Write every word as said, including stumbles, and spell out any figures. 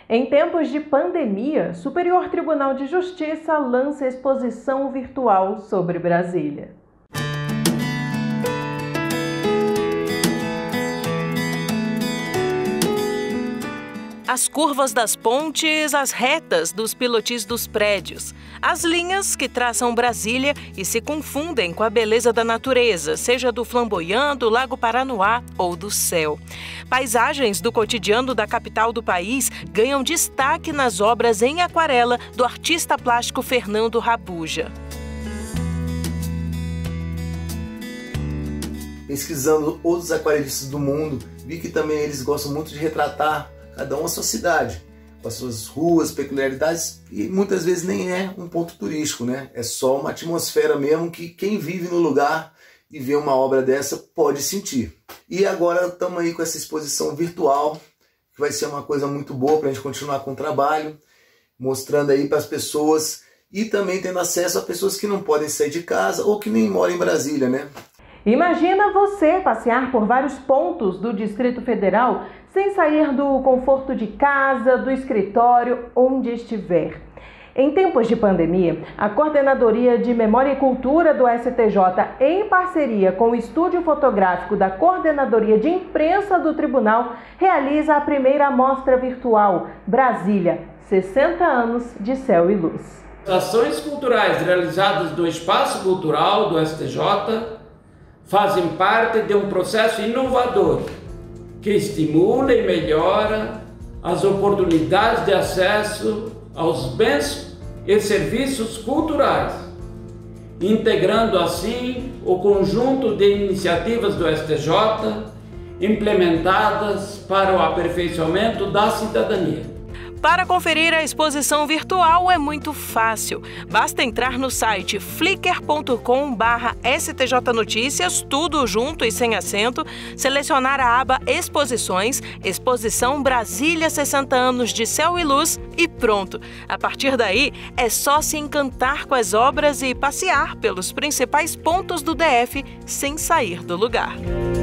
Em tempos de pandemia, Superior Tribunal de Justiça lança exposição virtual sobre Brasília. As curvas das pontes, as retas dos pilotis dos prédios, as linhas que traçam Brasília e se confundem com a beleza da natureza, seja do Flamboyant, do Lago Paranoá ou do céu. Paisagens do cotidiano da capital do país ganham destaque nas obras em aquarela do artista plástico Fernando Rabuja. Pesquisando outros aquarelistas do mundo, vi que também eles gostam muito de retratar cada um a sua cidade, com as suas ruas, peculiaridades, e muitas vezes nem é um ponto turístico, né? É só uma atmosfera mesmo que quem vive no lugar e vê uma obra dessa pode sentir. E agora estamos aí com essa exposição virtual, que vai ser uma coisa muito boa para a gente continuar com o trabalho, mostrando aí para as pessoas e também tendo acesso a pessoas que não podem sair de casa ou que nem moram em Brasília, né? Imagina você passear por vários pontos do Distrito Federal sem sair do conforto de casa, do escritório, onde estiver. Em tempos de pandemia, a Coordenadoria de Memória e Cultura do S T J, em parceria com o Estúdio Fotográfico da Coordenadoria de Imprensa do Tribunal, realiza a primeira mostra virtual Brasília, sessenta anos de céu e luz. As ações culturais realizadas no Espaço Cultural do S T J fazem parte de um processo inovador que estimula e melhora as oportunidades de acesso aos bens e serviços culturais, integrando assim o conjunto de iniciativas do S T J implementadas para o aperfeiçoamento da cidadania. Para conferir a exposição virtual é muito fácil. Basta entrar no site flickr ponto com barra S T J Notícias, tudo junto e sem acento, selecionar a aba Exposições, Exposição Brasília sessenta anos de céu e luz e pronto. A partir daí, é só se encantar com as obras e passear pelos principais pontos do D F sem sair do lugar.